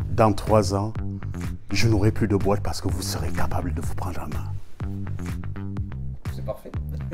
dans 3 ans, je n'aurai plus de boîte parce que vous serez capable de vous prendre en main. C'est parfait.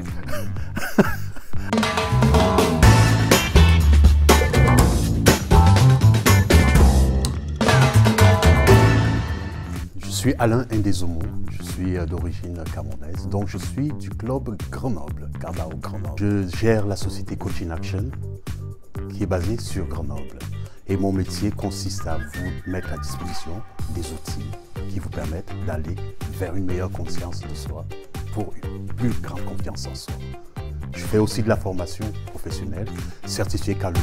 Je suis Alain Ndezomo, je suis d'origine camerounaise, donc je suis du club Grenoble, Carbao Grenoble. Je gère la société Coaching Action qui est basée sur Grenoble. Et mon métier consiste à vous mettre à disposition des outils qui vous permettent d'aller vers une meilleure conscience de soi pour une plus grande confiance en soi. Je fais aussi de la formation professionnelle certifiée Calo.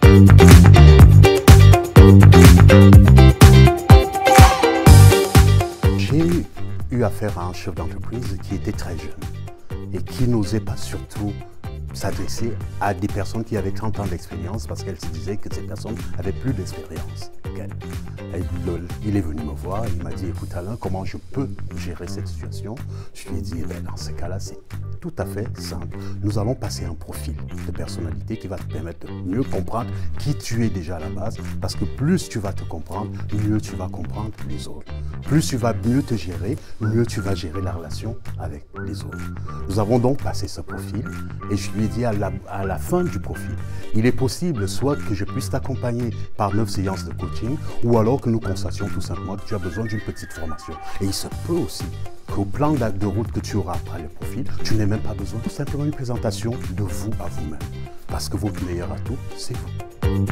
J'ai eu affaire à un chef d'entreprise qui était très jeune et qui n'osait pas surtout s'adresser à des personnes qui avaient 30 ans d'expérience parce qu'elle se disait que ces personnes avaient plus d'expérience qu'elle. Il est venu me voir, il m'a dit, écoute Alain, comment je peux gérer cette situation? Je lui ai dit, dans ce cas-là, c'est tout à fait simple. Nous allons passer un profil de personnalité qui va te permettre de mieux comprendre qui tu es déjà à la base, parce que plus tu vas te comprendre, mieux tu vas comprendre les autres. Plus tu vas mieux te gérer, mieux tu vas gérer la relation avec les autres. Nous avons donc passé ce profil et je lui ai dit à la fin du profil, il est possible soit que je puisse t'accompagner par 9 séances de coaching ou alors que nous constations tout simplement que tu as besoin d'une petite formation. Et il se peut aussi qu'au plan de route que tu auras après le profil, tu n'aies même pas besoin, tout simplement une présentation de vous à vous-même. Parce que votre meilleur atout, c'est vous.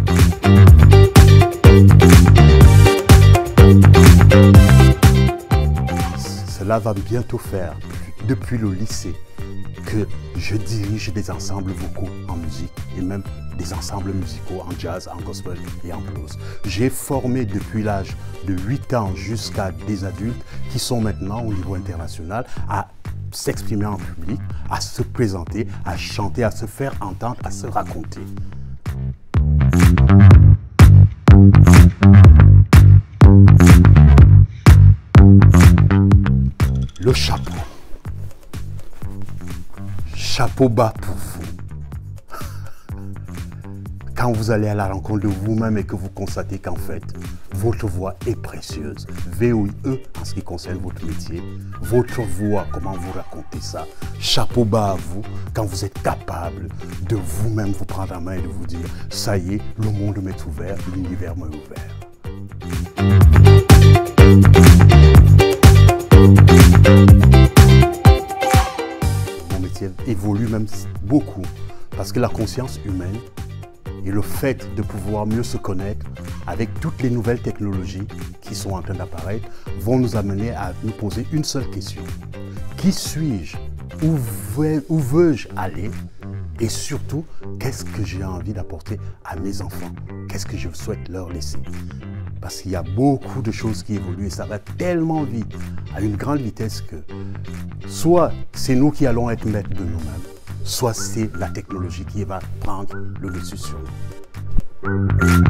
Cela va bientôt faire, depuis le lycée, que je dirige des ensembles vocaux en musique et même des ensembles musicaux en jazz, en gospel et en blues. J'ai formé depuis l'âge de 8 ans jusqu'à des adultes qui sont maintenant au niveau international à s'exprimer en public, à se présenter, à chanter, à se faire entendre, à se raconter. Le chapeau. Chapeau bas pour vous. Quand vous allez à la rencontre de vous-même et que vous constatez qu'en fait, votre voix est précieuse. VOIE en ce qui concerne votre métier. Votre voix, comment vous racontez ça. Chapeau bas à vous quand vous êtes capable de vous-même vous prendre en main et de vous dire « Ça y est, le monde m'est ouvert, l'univers m'est ouvert. » évolue même beaucoup parce que la conscience humaine et le fait de pouvoir mieux se connaître avec toutes les nouvelles technologies qui sont en train d'apparaître vont nous amener à nous poser une seule question. Qui suis-je? Où veux-je aller? Et surtout, qu'est-ce que j'ai envie d'apporter à mes enfants? Qu'est-ce que je souhaite leur laisser? Parce qu'il y a beaucoup de choses qui évoluent et ça va tellement vite, à une grande vitesse que soit c'est nous qui allons être maîtres de nous-mêmes, soit c'est la technologie qui va prendre le dessus sur nous.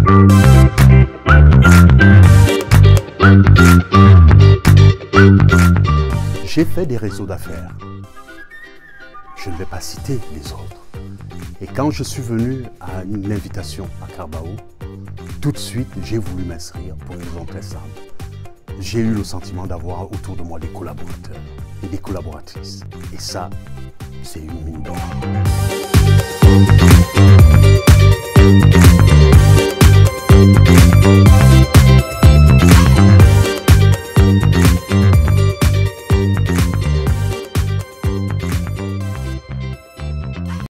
J'ai fait des réseaux d'affaires. Je ne vais pas citer les autres. Et quand je suis venu à une invitation à Carbao, tout de suite, j'ai voulu m'inscrire pour une raison très simple. J'ai eu le sentiment d'avoir autour de moi des collaborateurs et des collaboratrices. Et ça, c'est une mine d'or.